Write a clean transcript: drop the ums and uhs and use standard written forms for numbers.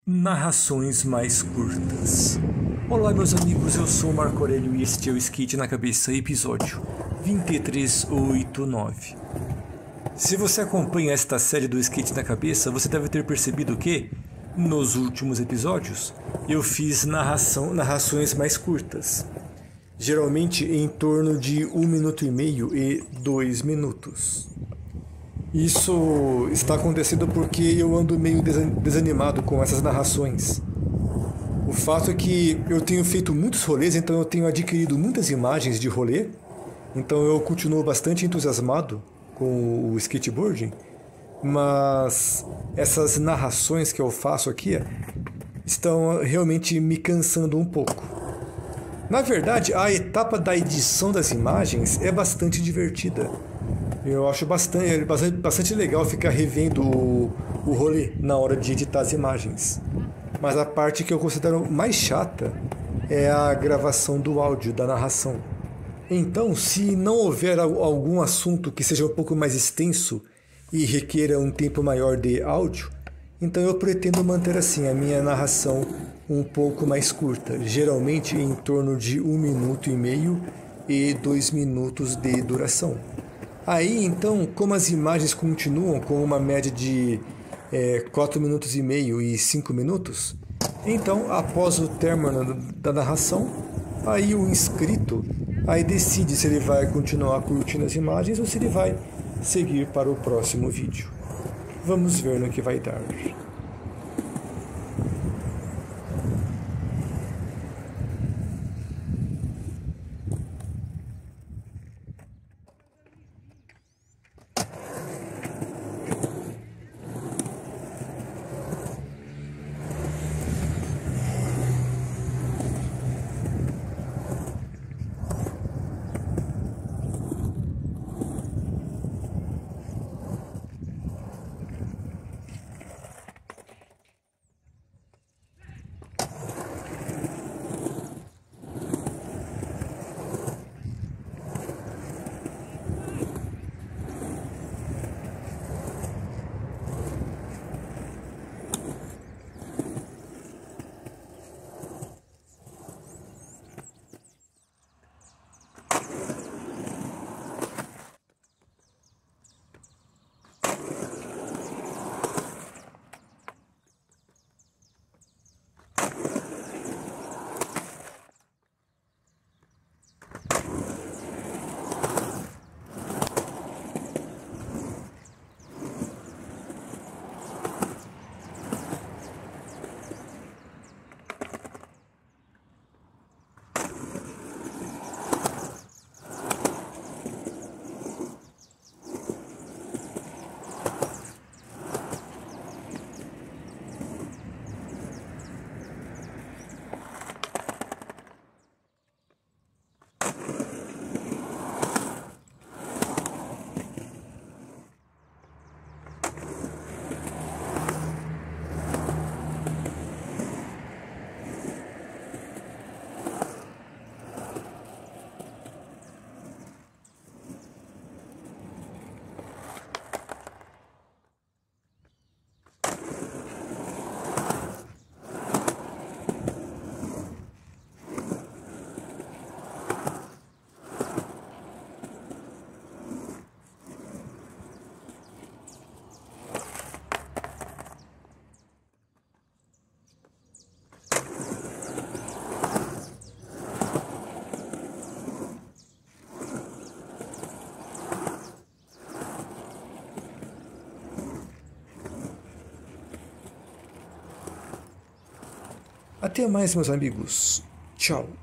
Narrações mais curtas. Olá meus amigos, eu sou o Marco Aurélio e este é o Skate na Cabeça, episódio 2389. Se você acompanha esta série do Skate na Cabeça, você deve ter percebido que, nos últimos episódios, eu fiz narrações mais curtas. Geralmente em torno de 1 minuto e meio e 2 minutos. Isso está acontecendo porque eu ando meio desanimado com essas narrações. O fato é que eu tenho feito muitos rolês, então eu tenho adquirido muitas imagens de rolê. Então eu continuo bastante entusiasmado com o skateboarding, mas essas narrações que eu faço aqui estão realmente me cansando um pouco. Na verdade, a etapa da edição das imagens é bastante divertida. Eu acho bastante legal ficar revendo o rolê na hora de editar as imagens. Mas a parte que eu considero mais chata é a gravação do áudio, da narração. Então, se não houver algum assunto que seja um pouco mais extenso e requeira um tempo maior de áudio, então eu pretendo manter assim a minha narração um pouco mais curta, geralmente em torno de 1 minuto e meio e 2 minutos de duração. Aí, então, como as imagens continuam com uma média de 4 minutos e meio e 5 minutos, então, após o término da narração, aí o inscrito decide se ele vai continuar curtindo as imagens ou se ele vai seguir para o próximo vídeo. Vamos ver no que vai dar. Até mais, meus amigos. Tchau.